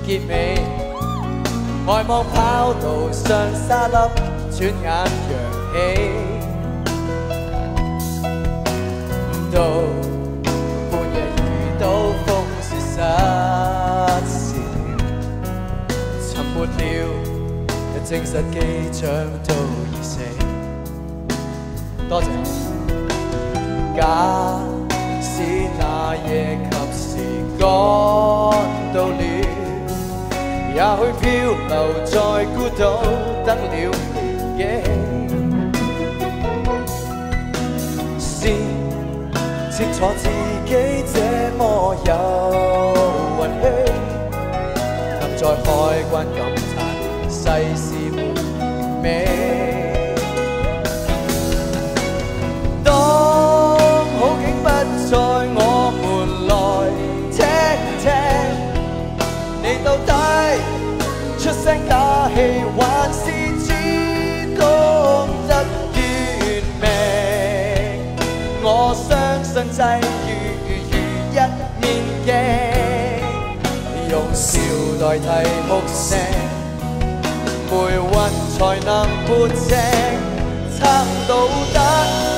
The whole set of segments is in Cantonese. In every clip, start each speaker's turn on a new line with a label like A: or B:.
A: 結尾。外望跑道上沙粒，轉眼揚起。到半夜遇到風雪失事，沉沒了，證實機長都已死。多謝。假使那夜及時趕到了，也許漂流在孤島等了年幾。先清楚自己這麼有運氣，能在海關感嘆世事沒美。當好景不在，我們來聽聽，你到底出聲打氣，還是只懂得怨命？我相信際遇如一面鏡，用笑代替哭聲，回魂才能撥正，撐到底。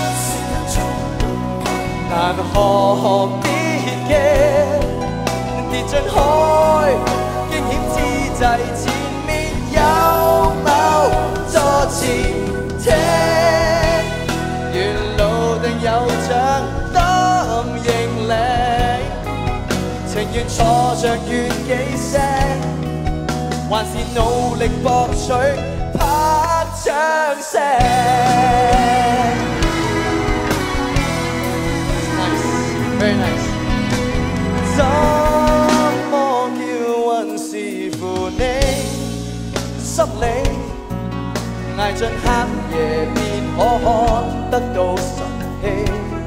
A: 但何必驚，跌進海，驚險之際，前面有某座前艇，沿路定有獎擔認領，情願坐着怨幾聲，還是努力博取拍掌聲。Very nice。怎麼叫運視乎你心理，捱盡黑夜便可看得到神氣。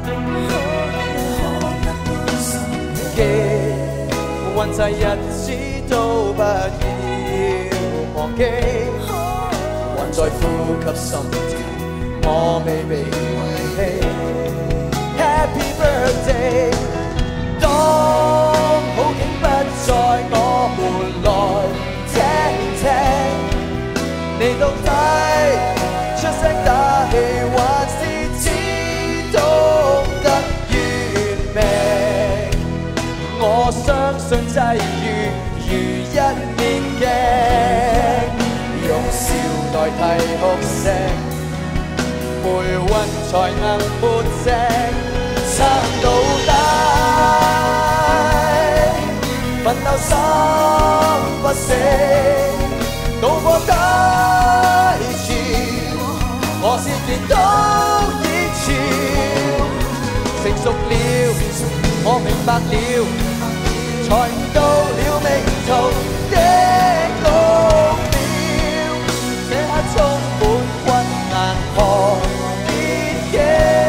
A: 記運滯日子都不要忘記，還在呼吸心跳，我未被遺棄。Happy birthday！ 當好景不在，我們來聽聽，你到底出聲打氣，還是只懂得怨命？我相信際遇如一面鏡，用笑代替哭聲，回魂才能撥正。撐到底，奮鬥心不死，渡過低潮，何時見到熱潮？成熟了，我明白了，才悟到了命途的奧妙，這刻充滿困難，何必驚？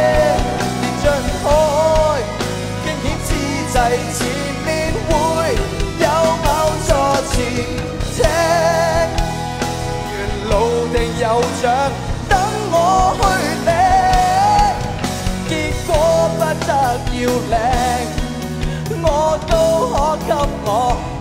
A: 前面會有某座前艇，原路定有獎等我去領，結果不得要領，我都可給我